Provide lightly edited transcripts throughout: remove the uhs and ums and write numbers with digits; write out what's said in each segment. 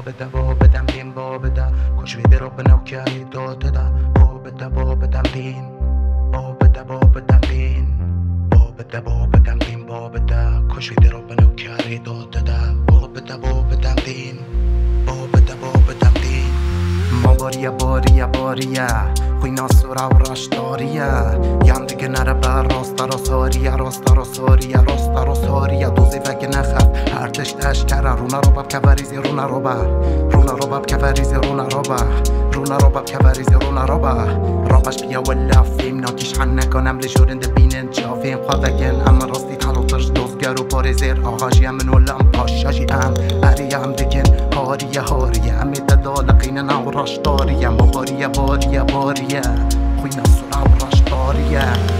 بده بدم بین بده کش ویده رو بنو کاری داده ده بده بدم بین بده بدم بین بده بدم بین بده کش ویده رو بنو کاری داده ده بده بدم بین بده بدم بین ما باریه خوینا سورا و رشتاریه یم دیگه نره بر راستا را ساریه دوزی وگه نخف هر تشتش کره رونا رو بب کوریزی رونا رو بب کوریزی رونا رو بب کوریزی رونا رو بب رابش بیا ولا فیم ناکیش حن نکنم لشورنده بینن چافیم خواهدگن اما راستی تلوترش دوزگر و پارزیر آغاجی من ولم پاشاشی بریم دیگن هاریه امی دالقین نو رشتاریه ما باریه خوینا سورا و رشتاریه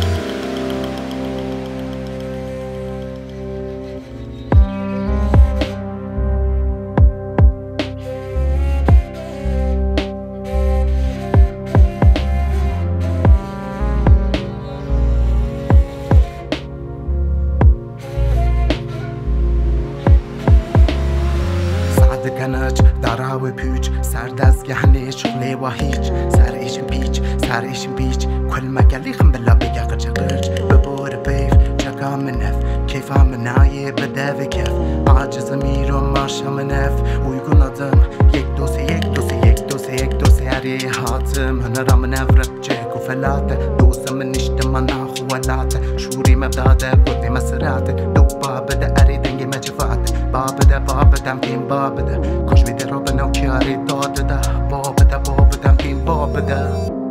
کنج دراوی پیچ سر دستگاه نشغله و هیچ سر ایشم پیچ کل مگلی خم بلا بگه جقرج ببور بیف جگا منف کیفا منایه بده و کف عاجز میرو ماشا منف ویگون آدم یک دوسه هری حاتم هنرا منفرب جک و فلاته دوسم نشت من اخوالاته شوری مبداده بودی مسراته دوبا بده اری دنگی مجفاته بابدم بین بابده کش ویده رو بنو کاری داده ده بابدم بین بابده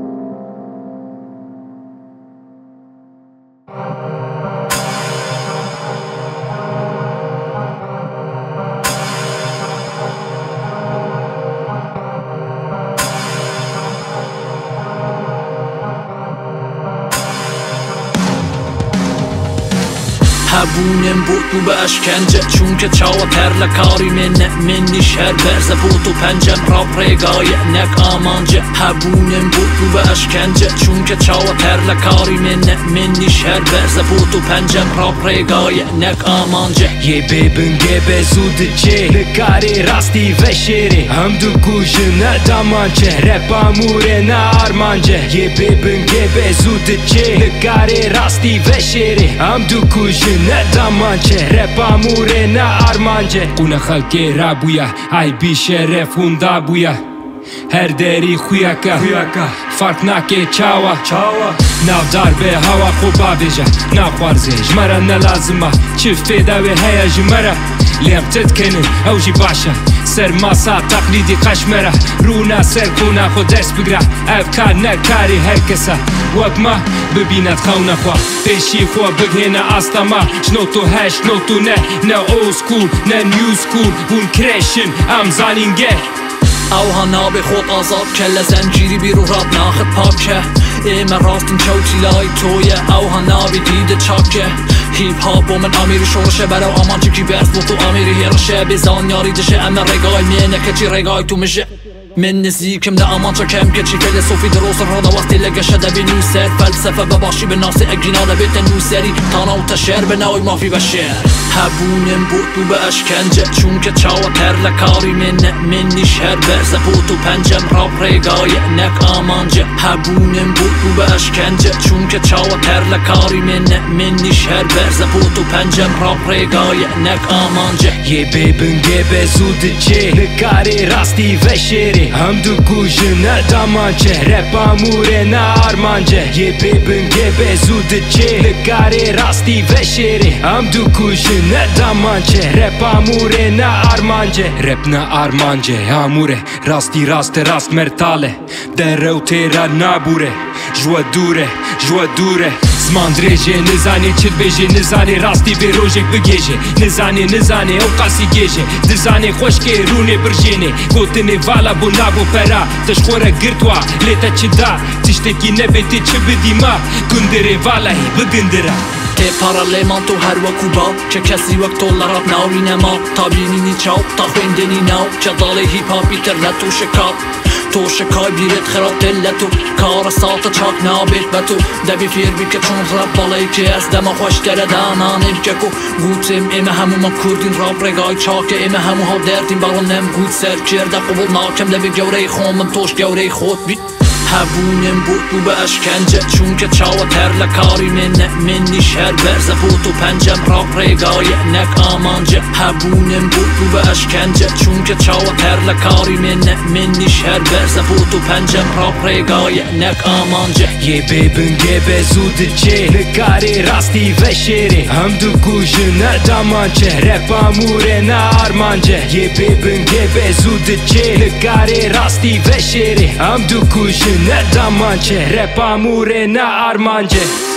هبونم بود تو به اشکنجه چون که چاوا ترل کاری منی شهر برزه بود و پنجم را پریگای نک آمانجه هبونم بود تو به اشکنجه چون که چاوا ترل کاری منی شهر برزه بود و پنجم را پریگای نک آمانجه یه ببنگه به زود چه نکاری راستی و شیری هم دو گوش نه دامانچه رپ اموره نه آرمانجه یه ببنگه به زود چه نکاری راستی و شیری هم دو گوش ندامانچه رپ اموره نه آرمانچه قونه خلقی را بویا ای بی شرف هوندا بویا هر دری خویاکا فرق نکه چاوا نافدار به هوا خوبا بیجا نخوارزه جمرا نلازمه چه فیده و هیا جمرا لیم تدکنن او جی باشا سر ماسا تقلیدی قشمره رونا سر کونه خود دست بگره افکار نکاری هر کسا وقت ما ببیند خونه خواه پیشی خواه بگهنه آستما شنو تو هش شنو تو نه اول سکول نه نیو سکول هون کرشن ام زانینگه اوها ناب خود آزاد کل زنجیری بیرو راب ناخد پاکه ایمه راستین چوتی لای تویه اوها نابی دیده چاکه هیپ هاپ و من امیر شورشه برای آمان چکی برس بود تو امیری هیرشه بیزان یاری دشه اما رگای مینه کچی رگای تو میشه من نزیکم نه امان چا کم کچی فیلسوفی دروس رانا واستی لگشه ده بی نوسر فلسفه بباشی به ناسی اگرینا ده بیت نوسری تانا و تشر به نوی مافی بشر هبونم بود تو به اشکنجه چون که چاوا ترل کاری منی شهر برزه بود تو پنجم را پریگای نک آمانجه هبونم بود تو به اشکنجه چون که چاوا ترل کاری منی شهر برزه بود تو پنجم را پریگای نک آمانجه یه ببنگه به زود چه نکاری راستی و شیری هم دو گوش نه دامانچه رپ اموره نه آرمانچه یه ببنگه به زود چه نکاری راستی و شیری هم دو گوش نه دامانچه رپ اموره نه آرمانچه رپ نه آرمانچه اموره راستی راست مرتاله در و تیرا نابوره جوا دوره زمان درێژێ نزانێ چت بێژێ نزانێ راستی بێ ڕۆژێک بگێژێ نزانێ ئەو قاسی گێژێ دزانێ خۆشکێ ڕوونێ برژێنێ گوتنێ ڤالا بۆ نابۆ پەرا تەشخۆرە گرتووە لێتە چدا تشتێکی نەبێتێ چ بدیما گوندرێ ڤالایی بگندرە تی پارالمان تو هر وکو با که کسی وقت طولرات ناوی نما تا بینینی چاو تا خویندنی ناو که داله هیپ هاپ اینترنت و شکاب تو شکای بیرت خراب دلتو کار ساعت چاک نابید بتو دبی فیر بی که چون رب بالایی که از دم خوش دره دانانیم که کو گوتیم ایمه همو ما کردین راب رگای چاکه ایمه همو ها دردین بالانم گوت سر کرده قبول ناکم دبی گوره خومم توش گوره خود بی هبونم بود به اشکنجه چون که چاو ترل کاری منی شهر برزه بود و پنجم راب رگای نک آمانجه هبونم بود به اشکنجه چون که چاو ترل کاری منی شهر برزه بود و پنجم راب رگای نک آمانجه یه ببنگه به زود چه نکاری راستی و شیری هم دو گوشه نه دامانچه رپ اموره نه آرمانجه یه ببنگه به زود چه نکاری راستی و شیری هم دو گوشه نه دامانچه رپ اموره نه آرمانجه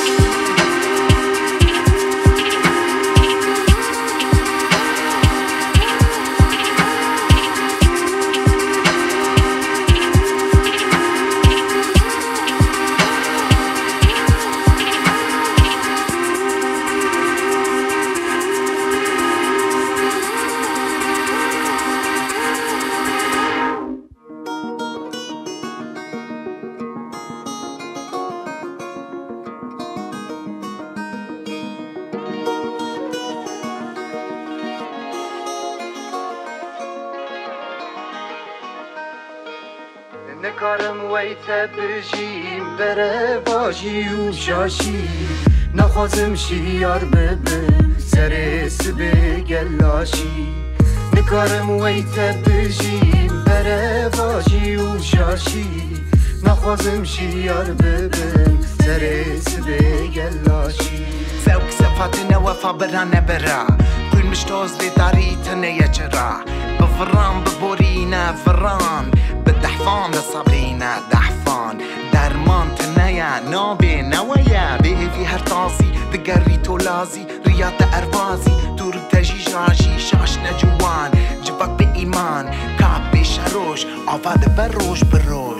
نکارم ویت بجیم بره واجی و شاشی نخوازم شیار ببه سرس به گلاشی نکارم ویت بجیم بره واجی و شاشی نخوازم شیار ببه سرس به گلاشی سوک صفات نوفا برانه برا كل مشتوز لي داري تنيا جرا بفران ببورينا فران بدحفان لصابرينا دحفان درمان تنيا نوبي نويا بيه في هرطاسي دقري تولازي رياضة أربازي دور تجي جاجي شاش نجوان جبك بإيمان كعب بشروش عفاد بروش بروش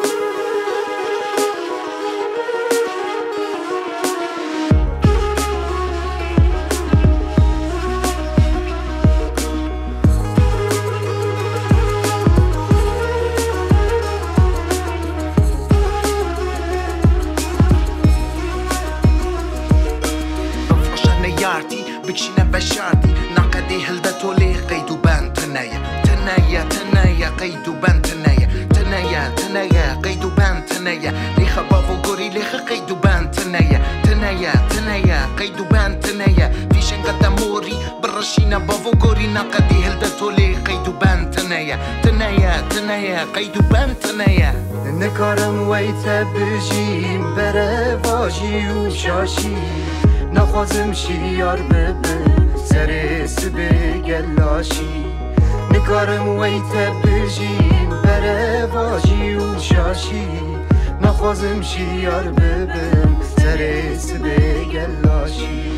بكشينا بشارتي نقدي هلدتو لي قيدو بان تنايا تنايا تنايا قيدو بان تنايا تنايا تنايا قيدو بان تنايا لي خبافو قوري لي قيدو بان تنايا تنايا تنايا قيدو بان تنايا في شنقة موري برشينا بافو قوري نقدي هلدتو لي قيدو بان تنايا تنايا تنايا قيدو بان تنايا نكارم ويتا بجيم بره واجي وشاشي نخوازم شیار ببه سرس به گلاشی نکارم ویت بجیم بره واجی و شاشی نخوازم شیار ببه سرس به گلاشی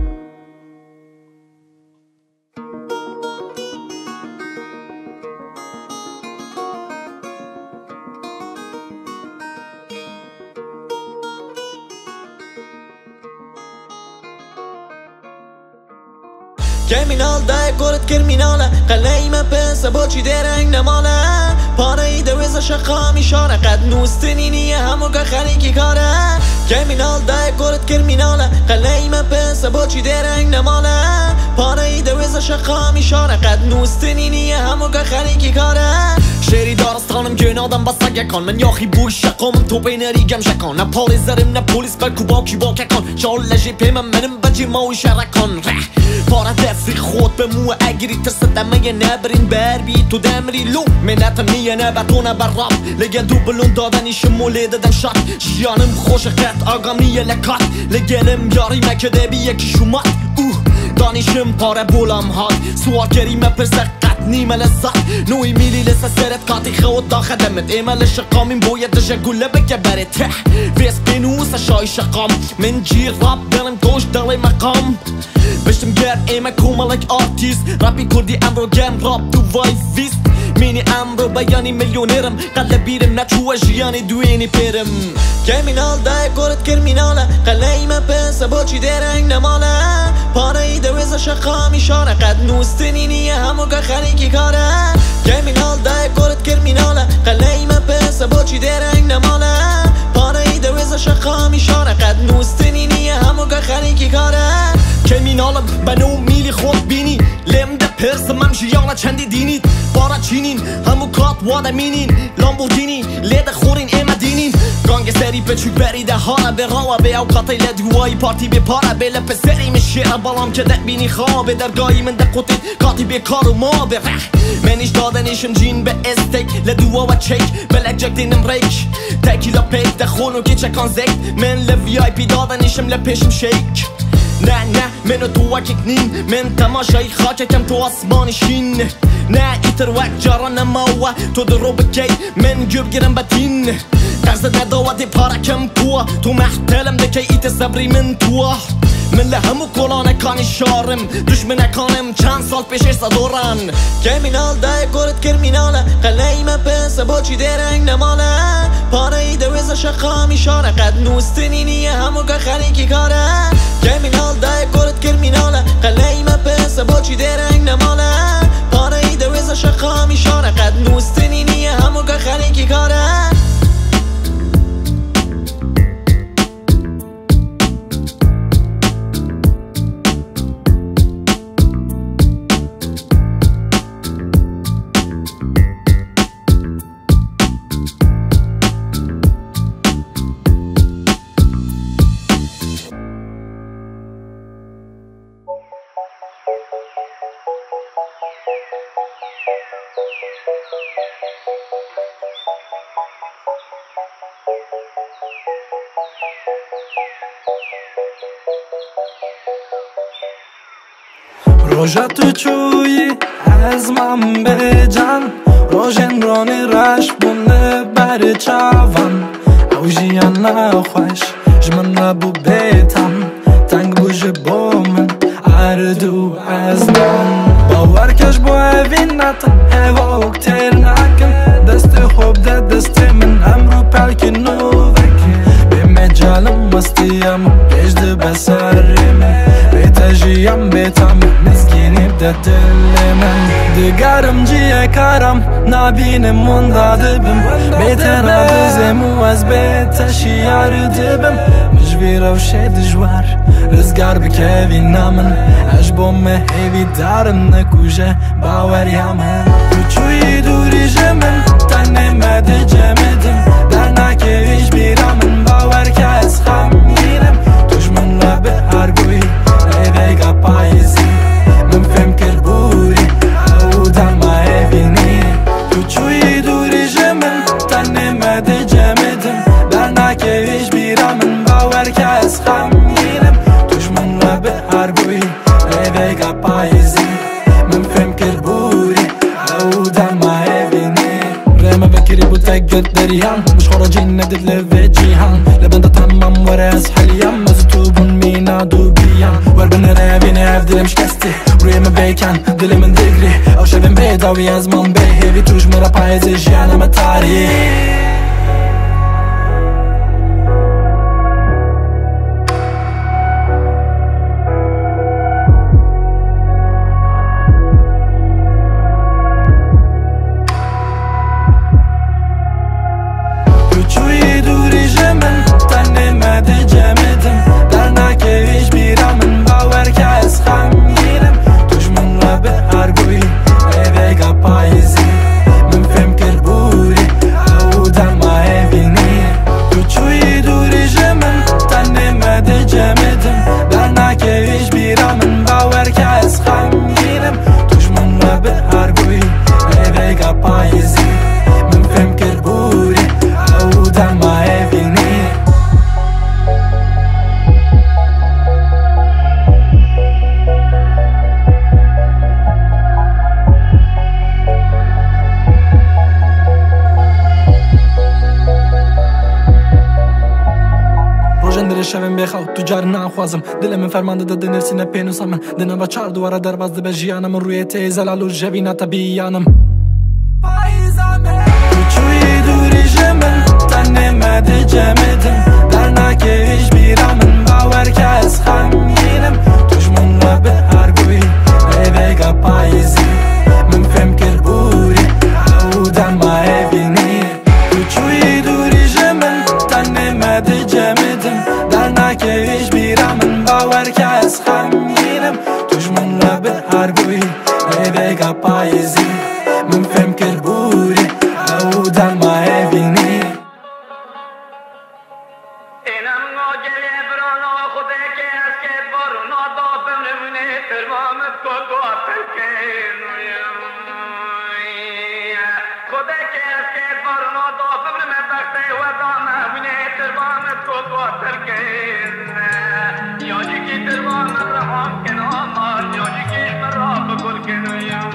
Kriminal da korret kriminale قلعیم پس با چی درنگ نماله پاره ای دویز شقا میشاره قد نوستنینیه همو که خریکی کاره kriminal da korret kriminale قلعیم پس با چی درنگ نماله پاره ای دویز شقا میشاره قد نوستنینیه همو که خریکی کاره شری دارستانم گنادم با سگکان من یاخی بوی شقام تو بین ریگم شکان نه پالیزرم نه پولیس بلکو باکی باککان شال لجی پیمم منم بجی ماوی شرکان پاره دفری خود به مو اگری ترس دمه نبرین بر بی تو دمری لو منتم نیه نبتونه بر راب لگل دوبلون دادنی شموله دادم شد جانم خوش قط آقام نیه لکات لگلم یاری مکده بی یکی شمات دانشم پاره بولم هاد سوال کریمه پرسه نیمه لذت نوی میلی لسه سرت قاطی خود دا خدمت ایمال شقامین باید دشه گله بگه بره ته ویس بینوس شای شقام من جیر راب دلم گوش دلی مقام بشتم گر ایمه کومالک آرتیست رابی کردی امرو گم راب دو وای ویست مینی امرو بیانی میلیونرم قلب بیرم نچوه جیانی دوینی پیرم kriminal da korret kriminale قلعیم پس با چی درنگ نماله پاره ای دویز شقا میشاره قد نوستنینیه همو که خریکی کاره kriminal da korret kriminale میناله قلعی من پسه با چی درنگ نماله پاره ای دویزه شقا میشاره قد نوستنینیه همو که خریکی کاره که مینالم بنو میلی خود بینی لمده پرس ممشیانه چندی دینید بارا چینین همو کات واده مینین لامبورگینی لید خورین ایمه دینین گانگ سری پچوک بریده هاره به راوه به اوقاتی لدگوهایی پارتی به پاره به لپ سری میشه بالام که ده بینی خوابه درگاهی من ده قطید کاتی به کار و ما به منیش دادنشم جین به استیک لدوها و چیک بلک جک دینم ریک تکیلا پیک ده خونو که چکان زک من لوی آی پی دادنشم لپشم شیک نه منو تو وکک نین من تماشای خاککم تو آسمان شین نه ایتر وک جاران نماوه تو درو بکی من گوب گیرم بتین قرض نداوه دی پارکم کوه تو محتلم دکی ایت صبری من توه من لهمو کلانه کانی شارم دشمنه کانم چند سال پیش ایسا دوران کمینال ده کورت کرمیناله قلعی من پسه با چی درنگ نماله پاره ای دویزه شقا میشاره قد نوستنینیه همو که خریکی کاره کمینال ده کورت کرمیناله قلعی من پسه با چی درنگ نماله پاره ای دویزه شقا میشاره قد نوستنینیه همو که خریکی کاره روژا تو چویی از من به جان روژن رانی رش بونه بر چاوان او جیان نخوش جمن نبو بیتم تنگ بوش با من اردو از من باور کش با اوین نتم هوا اکتر نکن دست خوب ده دست من امرو پلک نو وکن به مجالم مستیم گشت بسرم بیتجیم بیتم مسکینی بده دل من دگرم جیه کارم نبینم منده دبم بیتنه بزم و از بیتشیار دبم مجبیر و شد جوار رزگار بکوی نامن عجبم هیوی دارم نکوشه باوریم تو چوی دوری جمن تنه مده جمدم در نکویش بیرامن باور که از خم گیرم دشمن را به هرگوی ایویگا پایزی من فهم کر بوری او دل ما ایوینی تو چوی دوری جمن تنه مده جمدم در نکویش بیرامن باور که از خم گیرم دشمن را به هرگوی ایویگا پایزی من فهم کر بوری او دل ما ایوینی ريما بكري بوتاقت دريان مش خرجين ندد لفي جيهان لبندا تمام وراس حليان مزتوبون مينا دوبيان وربن رابيني عفدلي مش كستي ريما بيكان دلي من دقري او شبين بيداوي ازمان بيه بيتوش مرا بايزي جيانا متاري شبم بخواه تو جار نخوازم دل من فرمانده داده نرسی نپینوسم من دنم و چار دواره در بازده به جیانم روی تیز لالو جوی نتبیانم تو چوی دوری جمن تنه مده جمدم در نکهش بیرامن باور که از خم گیرم دشمن را به هرگوی ایویگا پایزی من فهم کر بوری او دل ماه بگیرم توش من را به هر بوی بگا پاییزی من فهم کر بوری او دل ما بینی اینم ناگلی برانا خوده که از که بارونا دا بمونه ترمامت کدو ترکین خوده که از که بارونا دا بمونه بخته و دامه بونه ترمامت کدو ترکین یاجی کی ترمامت رحام کنامان یاجی کیش من را بکل کنویم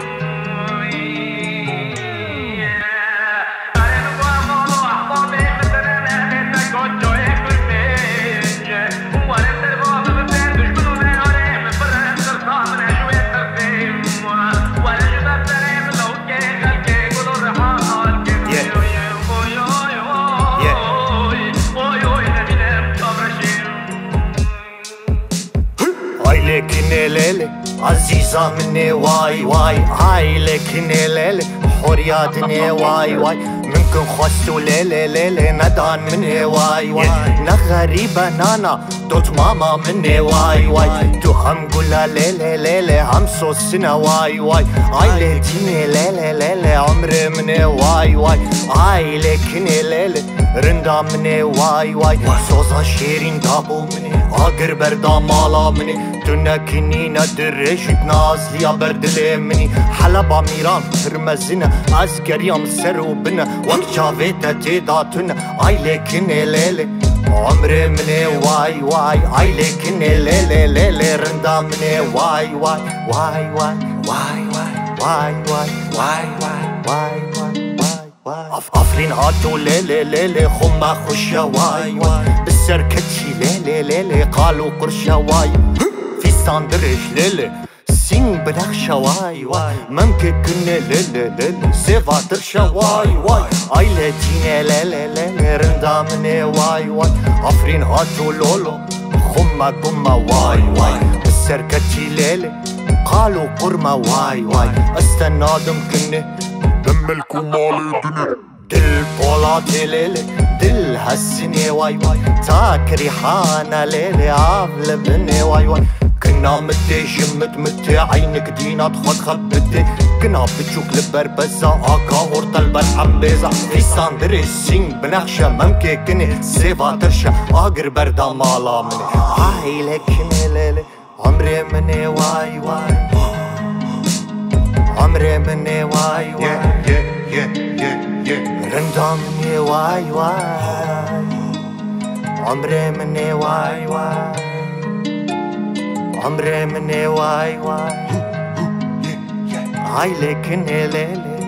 لكن ليلي عزيزة مني واي واي هاي لكن ليلي حرياتني واي واي منكم خواستو ليلي ليلي ندان مني واي واي نغريبة نانا دوت ماما مني واي واي تو هم قولا ليلي ليلي هم صوصنا واي واي هاي لكني ليلي ليلي عمري مني واي واي هاي لكني ليلي رندا مني واي واي صوصا شيرين دابو مني آگر بردا مالا مني تنكني ندرش نازلي بردلي مني حلبا ميران ترمزنا عسكريام سرو بنا وقت شافيتا تيداتنا اي لكني ليلي عمري مني واي واي اي لكني ليلي ليلي رندا مني واي واي واي واي واي واي واي واي واي واي واي افرين هاتو ليلي ليلي خما خشا واي واي بالسركتشي ليلي ليلي قالوا قرشا واي في ساندريش ليلي سين بنخشا واي واي ممكن كنا ليلي ليلي سيفا ترشا واي واي اي لاتيني ليلي ليلي رندا مني واي واي افرين هاتو لولو خما قما واي واي بالسركتشي ليلي قالوا قرما واي واي استنادم كنا دملكو مالي دنيا دل بولاتي ليلي دل هالسنة واي واي تاك ريحانة ليلي عافلة بني واي واي كنا متي جمت متي عينك دينا تخد خبتي كنا بتشوك لبربزة آكا هورتا البرحمبيزة في ساندري سين بنخشة ممكن كني سيفا ترشا آقر بردا مالا مني هاي لكني ليلي عمري مني واي واي عمري مني واي واي رندا مني واي واي عمري مني واي واي عمري مني واي واي هاي لكني ليلي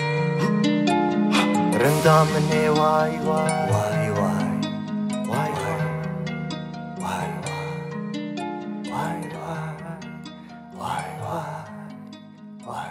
رندا مني واي واي واي واي واي واي واي واي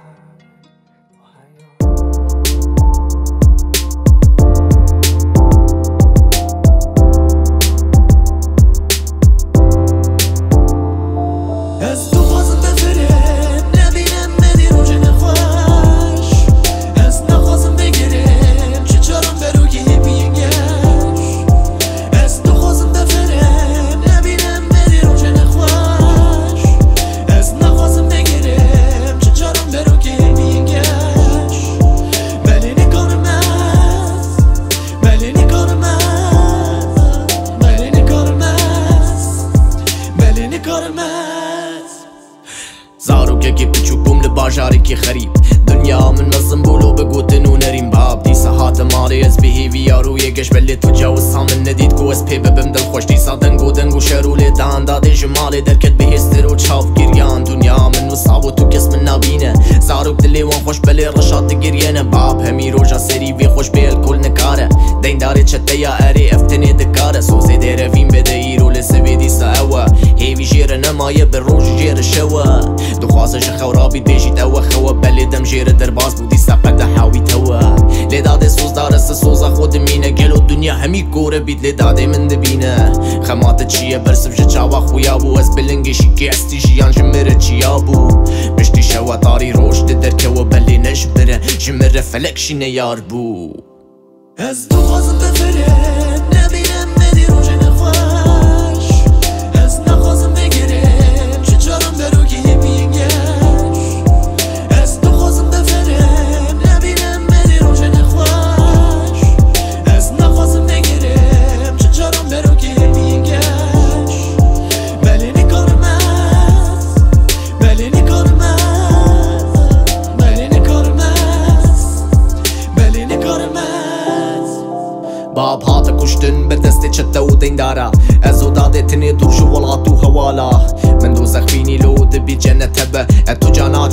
زاروكي بتشوفهم لباجارك خريب دنيا من نظم بولو بقوتن ونريم باب دي ساعات مالي از بيهيفيار ويقش بلي تجاوز سامن نديد كو اس بيب بمدل خوش دي سادنگو دنگو شرولي دان دادي جمالي دركت بهستر و چاف گريان دنيا من وصاب و تو كس من نابينه زاروك دلي وان خوش بلي رشاد گريانه باب همي روجا سري في خوش بيل كل نكاره دين داري چتيا اري افتني دكاره سوزي ديره فين بدايرو لسبي دي ساوا هيفي جير نمايه بالروج جير الشوا دخوازش خورابي بيجي توا خوا بلي دم جير درباز بودي ساقد حاوي توا لدادي سوز دارس سوزا خود مينه قلو الدنيا همي كوره بيت لدادي من دبينه خمات تشيه برسف جتشاوا خويا بو اس بلنگي شيكي استيجيان جمره تشيابو بشتي شوا طاري روش تدركوا بلي نجبره جمره فلك شينه ياربو از تو خواستم بفرم نبینم مدی رو جن خوش از نخواستم بگیرم چه چرا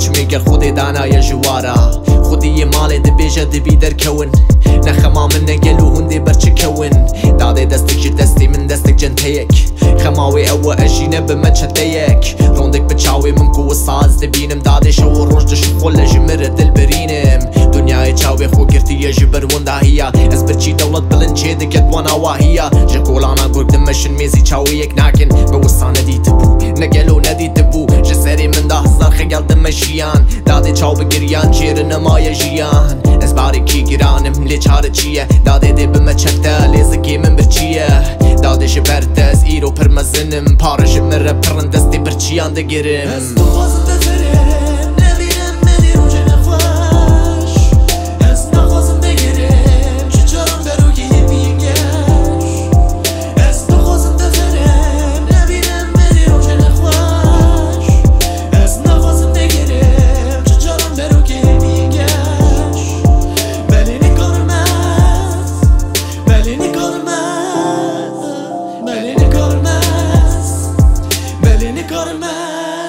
میگه خودی دانای جوارا خودی مال دبیجه دبی در کون نخما من نگلو هندی برچه کون داده دستک جی دستی من دستک جنتیک خماوی او اجینه بمچتیک روندک بچاوی من کو ساز دبینم داده شو روش دش خل جمر دل برینم دنیای چاوی خو گرتی جبر وندا هيا از برچی دولت بلند چه دکت وانا واهیا جکولانا گرد مشن میزی چاوی یک ناکن بوسان ندیت بو نگلو ندیت بو جسری من ده هزار خیال دمشیان داده چاو بگریان چیر نمای جیان از باری کی گرانم لی چاره چیه داده دی بمچکتا لیزگی من برچیه داده جبرد از ایرو پرمزنم پارش مره پرندستی برچیان دگیرم از تو خوازم بفرم نبینم منی رو جنخواش از نخوازم بگیرم چه چارم بروگی بیگش از تو خوازم بفرم نبینم منی رو جنخواش از نخوازم بگیرم چه چارم بروگی بیگش بلی نکارم از بلی نکارم از بلی نکارم از بلی نکارم از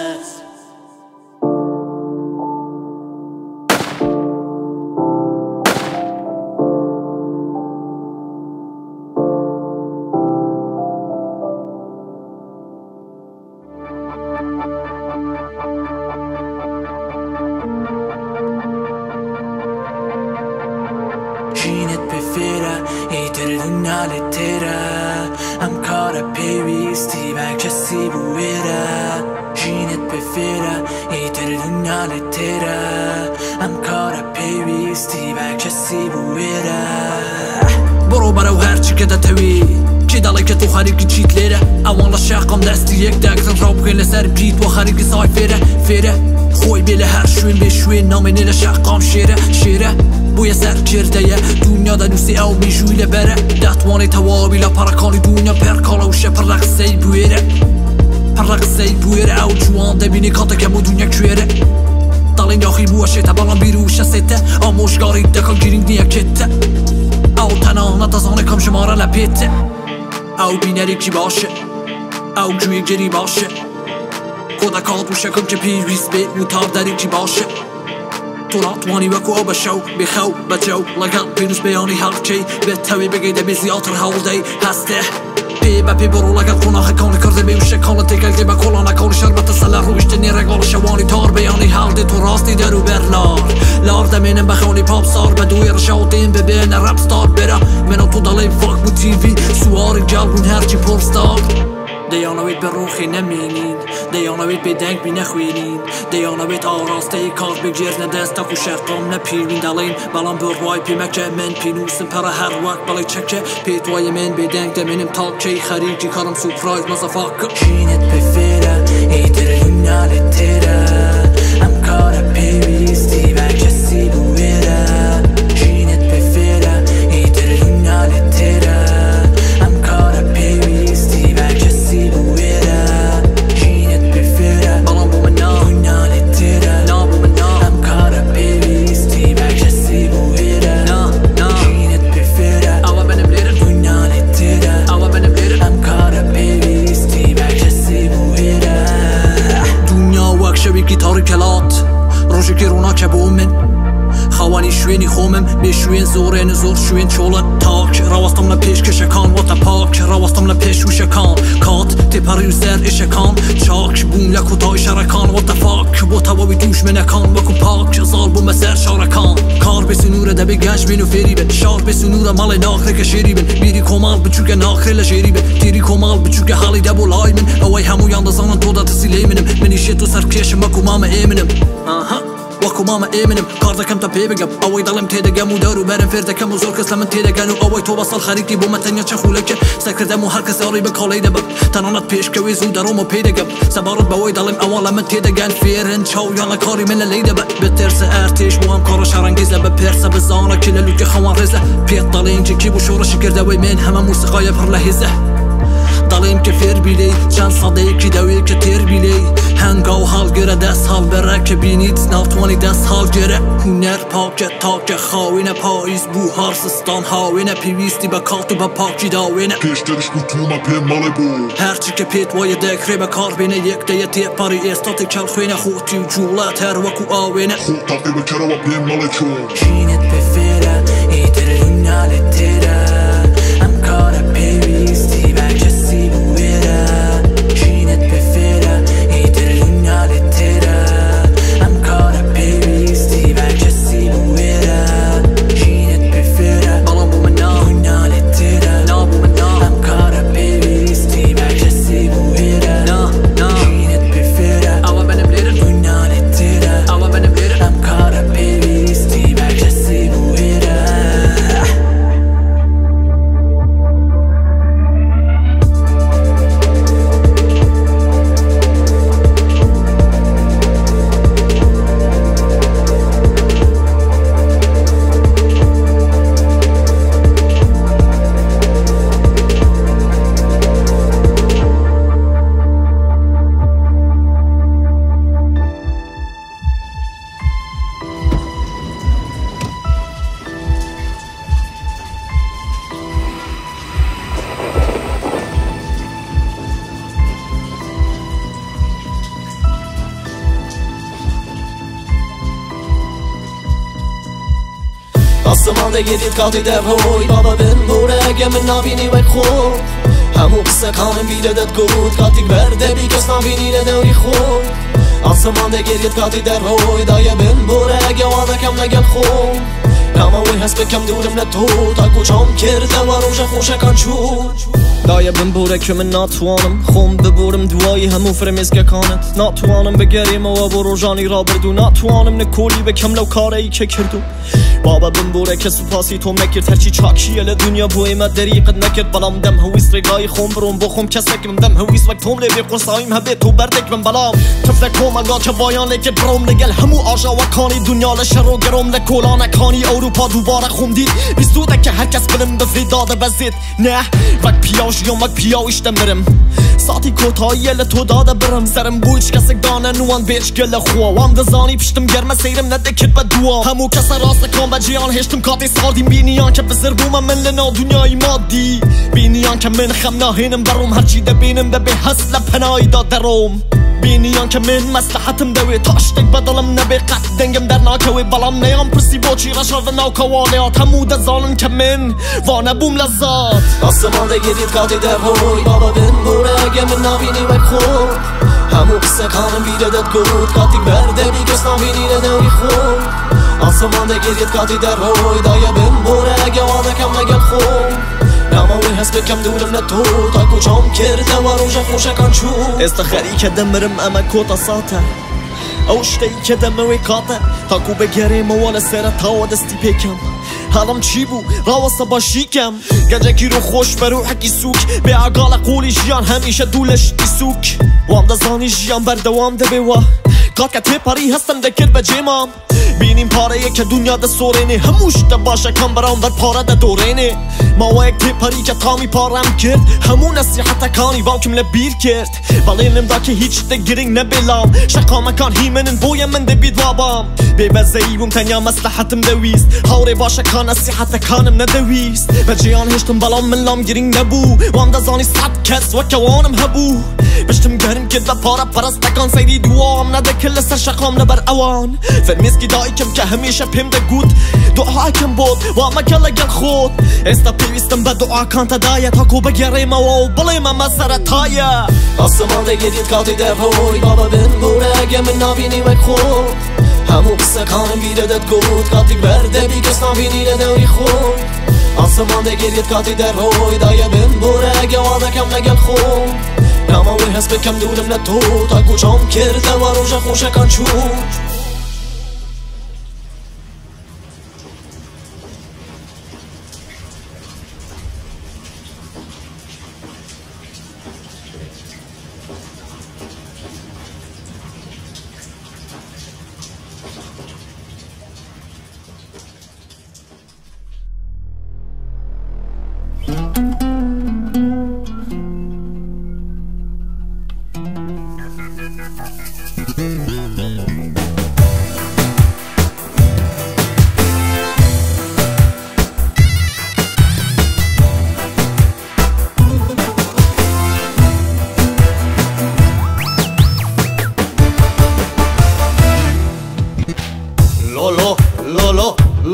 Shinit befira, eter dunna lettera I'm caught up پیوستی و کسی بویره Shinit befira, eter dunna lettera I'm caught up پیوستی و کسی بویره برو برو هرچی که دتوی کی دالی که تو خریکی چیت لیره اوان لشاقم دستی یک دکتن را بخین لسر بیت و خریکی سای فیره خوی بیله هر شوین بشوین نامینی لشاقم شیره بوی سر کرده یه دنیا دا نوسی او بیجویله بره دتوانی توابی لا پرکانی دنیا پرکالاوشه پرقصه بویره او جوان دبینی کاتا که مو دنیا کویره دالین داخی بوشه تبالان بیروشه سته آموشگاری دکا گیرینگ نیا کته او تنانه تازانه کم شماره لپیته او بینری کی باشه او جوی گری باشه خدا کات بوشه کم که پیویس به موتار داری کی باشه تو راتوانی وکو او بشو بخو بجو لگل پیروز بیانی حق کی به توی بگیده بی زیادر هولدی هسته پی برو لگل خوناخه کانی کرده بیوشه کانه تکل که با کلانه کانی شربت سلر رو اشتنی رگال شوانی تار بیانی حالده تو راستی درو لار دمینم بخونی پاپ سار بدوی رشاوتین ببین رپ ستار برا منو تو دالیم فاک بو تیوی سواری جلبون هرچی پر ستار دیانوید به روخی نمینین دیانوید به دنگ بی نخوینین دیانوید آراسته کار بگیر ندست تاکو شرقام نپیرین دالین بلان بروای پیمکه من پینوسن پر هر وقت بلی چکه پیتوای من به دنگ دمینم تاکی خریجی کارم سپرایز مزافاک شینت بفیره ایتر دنیا لتره I'm caught up پیوستی و کسی بویره شینت بفیره ایتر دنیا لتره I'm caught up پیوستی و کسی بویره شینت بفیره بلان بو من دنیا لتره I'm caught up پیوستی و کسی بویره شینت بفیره اوا بنم لیره دنیا لتره اوا بنم لیره I'm caught up پیوستی و کسی بویره دنیا وک شوی گیتاری کلات روشی که رونا که بومن خوانی شوینی خومم به شوین زورین زور شوین چولن تاک راوستم لپیش کشکان و تا پاک راوستم لپیش و شکان کات تپری سر اشکان چاک بوم لکو تای شرکان و تا فاک و تواوی دوش منکان وکو پاک زال بوم سر شارکان کار به سنور دبی گنج بینو فری بن شار به سنور مال ناخره که شیری بن بیری کمال بچوک ناخره لشیری بن تیری کمال بچوک حالی دبو لای من اوی همو یاندازانن تو دا تسیلی منم منی شیتو سر کشم وکو مام ایمنم وکو ماما ایمنم کار دکم تا پی بگم اوی دلم تیدگم و دارو برم فردکم و زور کس لمن تیدگن و اوی تو بسال خریکی بو متنیا چه خولکه سکردم و هر کس یاری به کالی دبم تنانت پیش که ویزو دارم و پیدگم سبارت باوی دلم اول لمن تیدگن فیرن چاو یالا کاری من لیده با بترس ارتیش بو هم کارا شرنگیزه به پرسه بزانه کللو که خوان رزه پیت دالین که کی بو شورش کرده وی من همه موسیقای پر لحیزه دالیم که فیر بیلی چند صدایی که دوی که تیر بیلی هنگاو حال بره دست حال بره که بینید ناتوانی دست حال گره هنر پاک تاک خاوین پاییز بو هارسستان هاوینه پیویستی با کالتو با پاکی داوینه پیشترش بود تو ما پیم مالی بود هرچی که پیت وای دکری به کار بینه یک دیه تیه پاری استاتی کلخوینه خوتی و جولت هر وکو آوینه خود تقیب کرا و پیم مالی چون جینت بفره ایتر لونال تره ام کار پیویستی بر کسی بویره جینت بفره ایتر لونال تره ام کار پیویستی بر کسی بویره جینت بفره بالام بو من نا لونال تره نا بو من نا ام کار پیویستی بر کسی بویره نا جینت بفره اوا بنم لیره لونال تره اوا بنم لیره ام کار پیویستی بر کسی بویره آسمان گیرید کاتی در روی بابا بن بوره اگه من نبینی وی خوب همو قصه کانم بیردت گود کاتی برده بی کس نبینی نداری خوب آسمان گیرید کاتی در روی دایه بن بوره اگه واده کم نگل خوب نما وی هست بکم دورم نتو تا کچام کرده و روش خوشه کن چود دایه بن بوره که من ناتوانم خون ببورم دوایی همو فرمیز که کانت ناتوانم بگریم و بروژانی را بردو ناتوانم نکولی بکم لو کاره ای که کردو بابا بن بوره که سپاسی تو مکرد هرچی چاکشیه لدنیا بویمه دریقت نکرد بلام دم هویس رگای خون برون بخوم کس نکرم دم هویس وقت هم لیبی قرصاییم هبه تو بردک من بلام تفلک کومنگا که بایان لیکت بروم لگل همو آجا و کانی دنیا لشر و گروم لکولانه کانی اروپا دوباره خوندید بیستوده که هر کس بلم بفری داده بزید نه وقت پیاوشیام وقت پیاوشتم برم ساتی کوتاهی لتو داده برم سرم بویچ کسک دانه نوان بیچ گل خواه وام دزانی پشتم گرمه سیرم نده با دوا همو کس راست کام با جیان هشتم کاتی ساردیم بینیان که بزر بومم من لنا دنیای مادی بینیان که من خم ناهینم بروم هرچی ده بینم ده به حسل پناهی داد دروم بینیان که من مصلحتم دوی تاشتک بدلم نبی قد دنگم در ناکوی بلام نیام پرسی بوچی رشا و ناکوالیات همو ده زالن که من وانه بوم لذات آسمان ده گیرید کاتی در روی بابا بن بوره اگه من نبینی وی خوب همو قصه کانم بیردت گود کاتی برده بی کس نبینی نداری خوب آسمان ده گیرید کاتی در روی دایه بن بوره اگه واده کم نگل خوب نماوی هست بکم دورم نتو تا کچام کرده و روش خوشه کن چو استخری که دمرم اما کوتا ساته اوشتی که دموی کاته تا کو بگریم والا سر تا دستی پیکم حالم چی بو راوسته با شیکم گنجکی رو خوش به روحکی سوک به عقال قولی جیان همیشه دولش دی سوک وام ده زانی جیان بردوام ده بیوه کات که تی پاری هستم ده کرد به جیمام بینیم پاره که دنیا ده سورینه هموش ده باشه کم برام در پاره ده دورینه ما و یک تی پاری که تامی پارم کرد همون نصیحت کانی واکم لبیر کرد ولی نمدا که هیچ ده گرینگ نبیلام شقا مکان هیمنن بوی من ده بید وابام بی بزیبم تنیا مصلحتم دویست هاوری باشه کان نصیحت کانم ندویست به جیان هشتم بلام من لام گرینگ نبو وام ده زانی صد کس و کوانم هبو بشتم گرم کرد و پاره پرستکان سیری دوام نده کل سر شقام لبر اوان فرمیز کی دایی کم که همیشه پیم ده گود دعا کم بود و اما کل گل خود استا پیویستم به دعا کان تدایه تا کو بگریم و بلیم اما سرطایه آسمان ده گیرید کاتی در روی بابا بن بوره اگه من نبینی وی خوب همو قصه کانم بیردت گود کاتی برده بی کس نبینی نداری خوب آسمان ده گیرید کاتی در روی دایه بن بوره اگه واده کم نگل خوب نماوی هست بکم دورم نتو تا کچام کرده و روش خوشه کن چود Mm-hmm.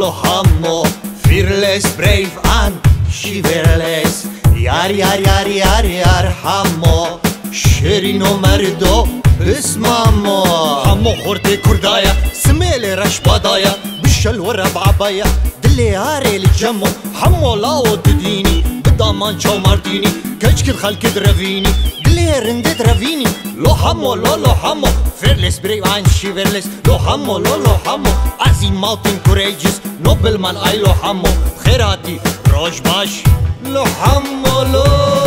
لو حمو fearless brave and shiverless yar yar yar yar yar حمو شیرین و مردو اسمامو حمو خورتي كردايا سميلي رش بادايا بشل ورب عبايا دلي هاري الجمو حمو لاو تديني بدامان شو مارتيني كشك الخلق درافيني دلي رند درافيني لو حمو لو حمو fearless brave and shiverless لو حمو لو حمو عظيم mountain courageous نوبل مان اي لو حمو خيراتي روش باش لو حمو لو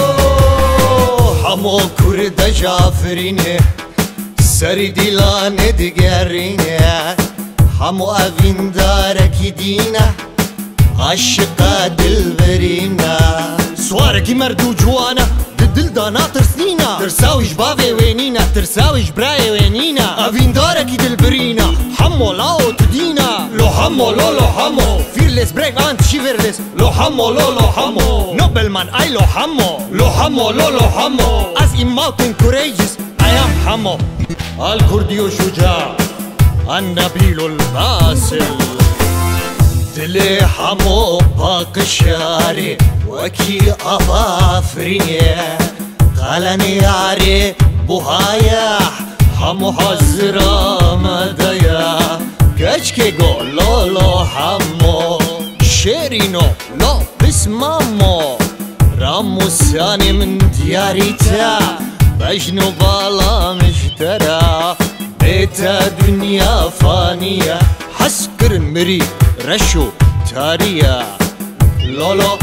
حمو كرد جافرينه سری دیلانه دگرینه حمو اوین دارکی دینه عاشقا دلبرینه سوارکی مردو جوانه دل دانا ترسنینه ترساویش باوی وینینه ترساویش برای وینینه اوین دارکی دلبرینه حمو لاو تدینه لو حمو لو حمو fearless brave and shiverless لو حمو لو حمو نوبل مان اي لو حمو لو حمو از این mountain courageous I am حمو الكردي وشجاع النبيل الباسل دلي حمو باق الشاري وكي أظافرية قالني ياري بوهايح حمو حزرا مدايا كشكي قول لو حمو شيرينو لو بسمامو رامو ساني من دياريتا بجنو بالا مشترى بيتا دنيا فانية حسكر مري رشو تارية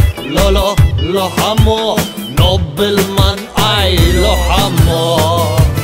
لو حمو نوبل مان اي لو حمو